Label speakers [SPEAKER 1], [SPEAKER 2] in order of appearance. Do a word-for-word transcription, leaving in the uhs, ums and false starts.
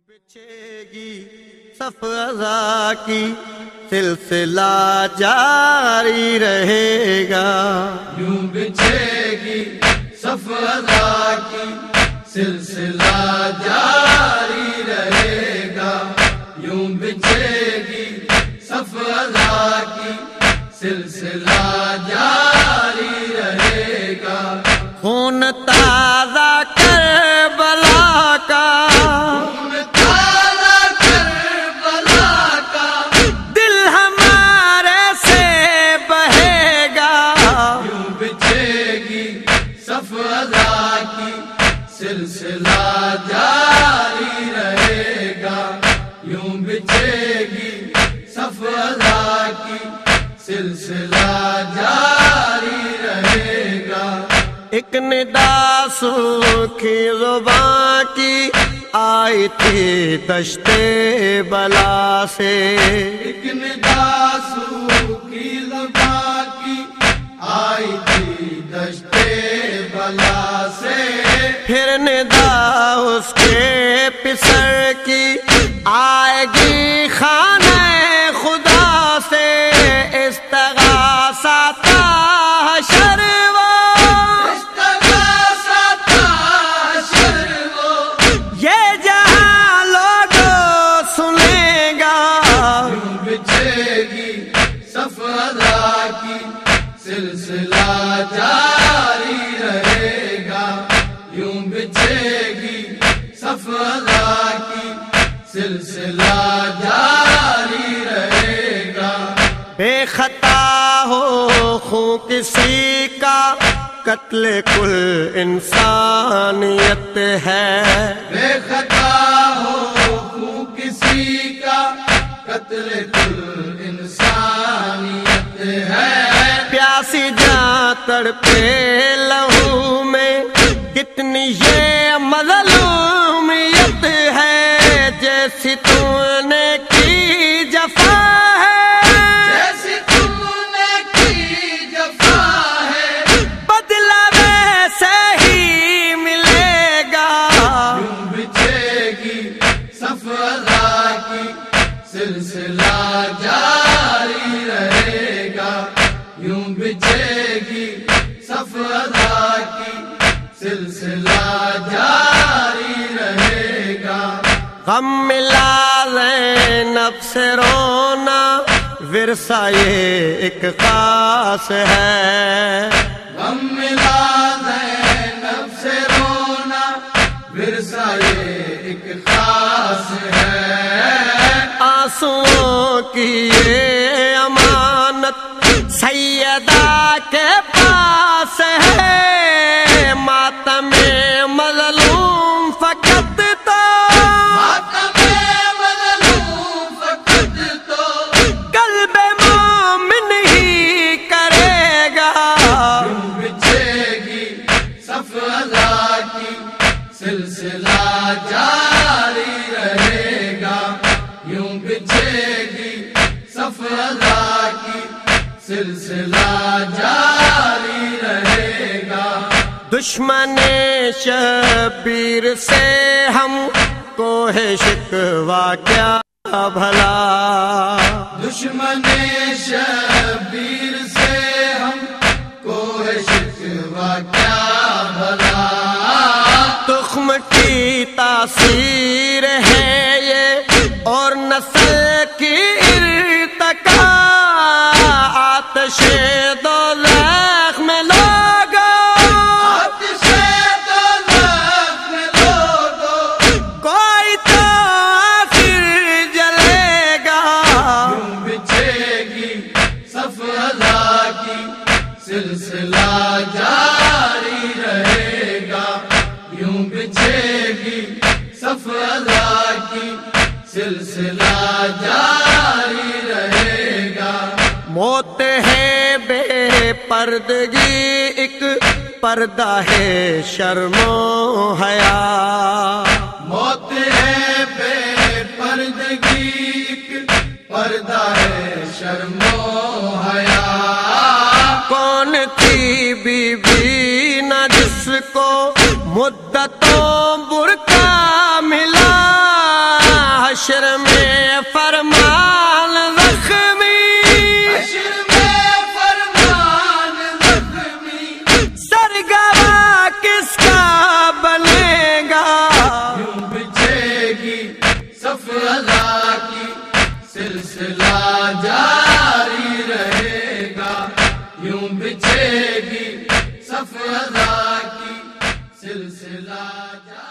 [SPEAKER 1] بچھے گی صف ازا کی سلسلہ جاری رہے گا،
[SPEAKER 2] یوں بچھے گی صف ازا کی سلسلہ جاری رہے گا، یوں بچھے گی صف ازا کی سلسلہ جاری رہے گا۔
[SPEAKER 1] خون تازہ کربلا کا
[SPEAKER 2] سلسلہ جاری رہے گا، یوں بچھے گی صف ازا کی سلسلہ جاری رہے گا۔
[SPEAKER 1] ایک ندا سوکھی زباں کی آئی تھی دشت بلا سے،
[SPEAKER 2] ایک ندا سوکھی زباں کی آئی تھی دشت بلا سے،
[SPEAKER 1] پھر ندا اس کے پسر کی آئے گی خانہ خدا سے، استغاثہ تا حشر وہ،
[SPEAKER 2] استغاثہ تا حشر وہ،
[SPEAKER 1] یہ جہاں لوگوں سنے گا،
[SPEAKER 2] یوں بچھے گی صف ازا کی سلسلہ جاری رہے گا، یوں بچھے گی صف ازا کی سلسلہ جاری رہے گا۔
[SPEAKER 1] بے خطا ہو خوں کسی کا قتل کل انسانیت ہے،
[SPEAKER 2] بے خطا ہو خوں کسی کا قتل کل انسانیت ہے،
[SPEAKER 1] پیاسی جاں تڑپے لہو میں کتنی یہ مظلومیت ہے، جیسی تو نے کی جفا ہے،
[SPEAKER 2] جیسی تم نے کی جفا ہے،
[SPEAKER 1] بدلہ ویسے ہی ملے گا،
[SPEAKER 2] یوں بچھے گی صف ازا کی سلسلہ جاری رہے گا، یوں بچھے گی صف ازا کی سلسلہ جاری رہے گا۔
[SPEAKER 1] غم ملا زینب سے رونا ورثہ یہ ایک خاص ہے،
[SPEAKER 2] غم ملا زینب سے رونا ورثہ یہ ایک خاص ہے،
[SPEAKER 1] آنسوؤں کی یہ امانت سیدہ کے پاس ہے، ماتم مظلوم فقط تو،
[SPEAKER 2] ماتم مظلوم فقط تو،
[SPEAKER 1] قلب مومن ہی کرے گا،
[SPEAKER 2] یوں بچھے گی صف ازا کی سلسلہ جاری رہے گا، یوں بچھے گی صف ازا کی سلسلہ جاری رہے گا۔
[SPEAKER 1] دشمن شبیر سے ہم کو ہے شکوہ کیا بھلا،
[SPEAKER 2] دشمن شبیر سے ہم کو ہے شکوہ کیا بھلا،
[SPEAKER 1] تخم کی تاثیر ہے یہ اور نسل کی ارتقا، آتش دوزخ میں لوگوں،
[SPEAKER 2] آتش دوزخ میں لوگوں،
[SPEAKER 1] کوئی تو آخر جلے گا،
[SPEAKER 2] یوں بچھے گی صف ازا کی سلسلہ جاری رہے گا، یوں بچھے گی صف ازا کی سلسلہ جاری رہے گا۔
[SPEAKER 1] موت ہے بے پردگی ایک پردہ ہے شرم و حیا،
[SPEAKER 2] موت ہے بے پردگی ایک پردہ ہے شرم و حیا، کون تھی بی بی نہ جس کو مدتوں برقع ملا،
[SPEAKER 1] حشر میں فرمان زخمی،
[SPEAKER 2] حشر میں فرمان زخمی،
[SPEAKER 1] سرگواہ کس کا بنے گا؟
[SPEAKER 2] یوں بچھے گی صف ادا کی سلسلہ جاری رہے گا، یوں بچھے گی صف ادا کی سلسلہ جاری